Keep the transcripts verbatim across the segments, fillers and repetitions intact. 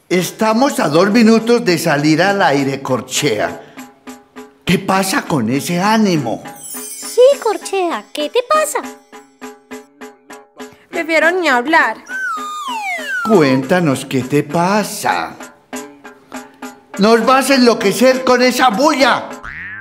Estamos a dos minutos de salir al aire, Corchea. ¿Qué pasa con ese ánimo? Sí, Corchea, ¿qué te pasa? Prefiero ni hablar. Cuéntanos qué te pasa. ¿Nos vas a enloquecer con esa bulla?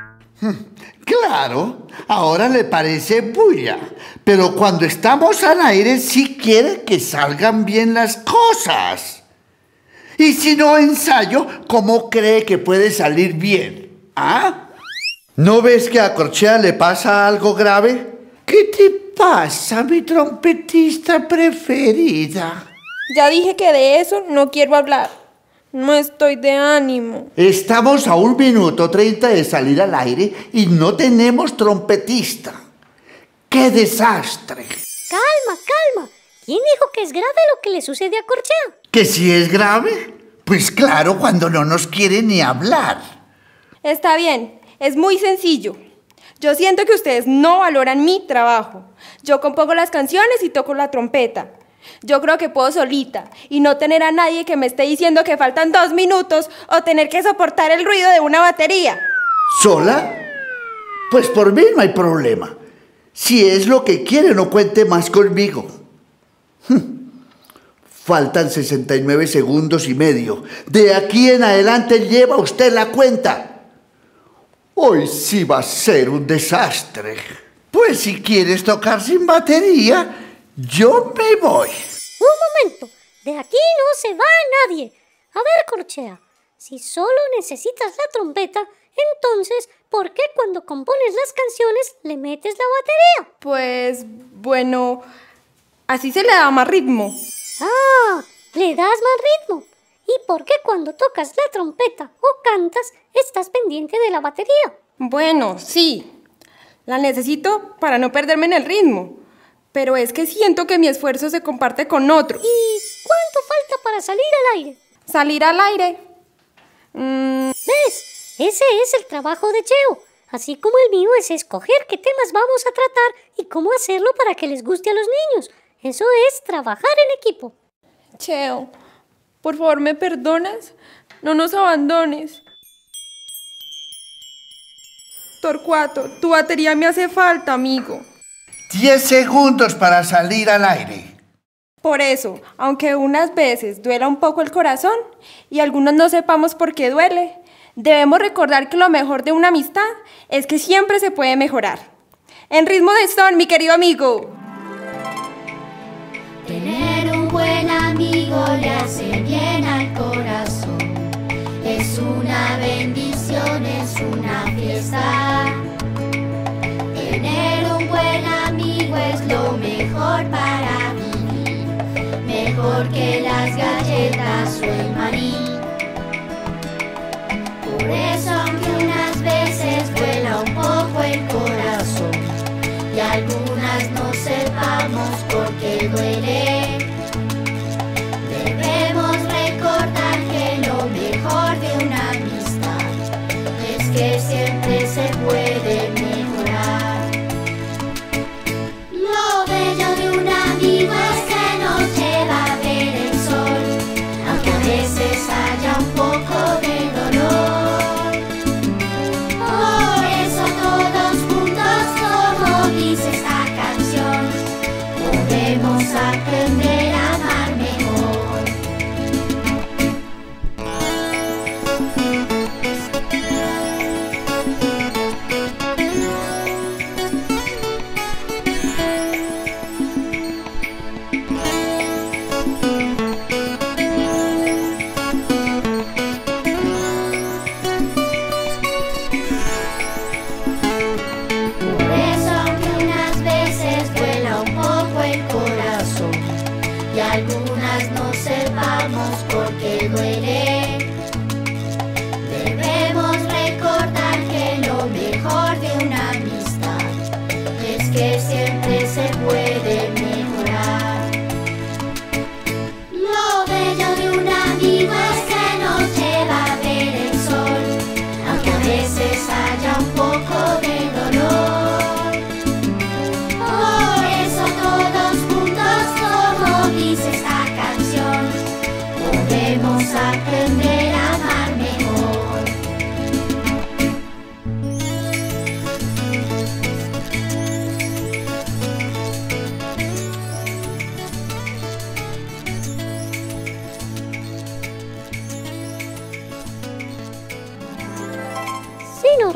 Claro, ahora le parece bulla, pero cuando estamos al aire sí quiere que salgan bien las cosas. Y si no ensayo, ¿cómo cree que puede salir bien? ¿Ah? ¿No ves que a Corchea le pasa algo grave? ¿Qué te pasa, mi trompetista preferida? Ya dije que de eso no quiero hablar. No estoy de ánimo. Estamos a un minuto treinta de salir al aire y no tenemos trompetista. ¡Qué desastre! Calma, calma. ¿Quién dijo que es grave lo que le sucede a Corchea? ¿Que si es grave? Pues claro, cuando no nos quiere ni hablar. Está bien, es muy sencillo. Yo siento que ustedes no valoran mi trabajo. Yo compongo las canciones y toco la trompeta. Yo creo que puedo solita y no tener a nadie que me esté diciendo que faltan dos minutos o tener que soportar el ruido de una batería. ¿Sola? Pues por mí no hay problema. Si es lo que quiere, no cuente más conmigo. Faltan sesenta y nueve segundos y medio. De aquí en adelante lleva usted la cuenta. Hoy sí va a ser un desastre. Pues si quieres tocar sin batería, yo me voy. Un momento, de aquí no se va nadie. A ver, Corchea, si solo necesitas la trompeta, entonces, ¿por qué cuando compones las canciones le metes la batería? Pues, bueno, así se le da más ritmo. Ah, le das más ritmo. ¿Y por qué cuando tocas la trompeta o cantas estás pendiente de la batería? Bueno, sí, la necesito para no perderme en el ritmo. Pero es que siento que mi esfuerzo se comparte con otros. ¿Y cuánto falta para salir al aire? ¿Salir al aire? Mm. ¿Ves? Ese es el trabajo de Cheo. Así como el mío es escoger qué temas vamos a tratar y cómo hacerlo para que les guste a los niños. Eso es trabajar en equipo. Cheo, por favor, ¿me perdonas? No nos abandones. Torcuato, tu batería me hace falta, amigo. Diez segundos para salir al aire. Por eso, aunque unas veces duela un poco el corazón y algunos no sepamos por qué duele, debemos recordar que lo mejor de una amistad es que siempre se puede mejorar. En ritmo de son, mi querido amigo. Tener un buen amigo le hace bien al corazón. Es una bendición, es una fiesta. Tener un buen amigo es lo mejor para vivir. Mejor que las galletas o el maní. Por eso aunque unas veces duela un poco el corazón y algunas no sepamos por qué duele, debemos recordar que lo mejor de una amistad es que siempre se puede mejorar. Lo bello de un amigo es que nos lleva a ver el sol, aunque a veces haya un poco de dolor. Por eso todos juntos, como dice esta canción, podemos aprender.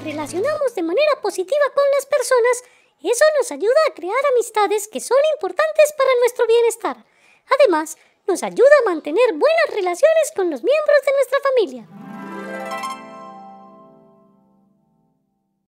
nos relacionamos de manera positiva con las personas, eso nos ayuda a crear amistades que son importantes para nuestro bienestar. Además, nos ayuda a mantener buenas relaciones con los miembros de nuestra familia.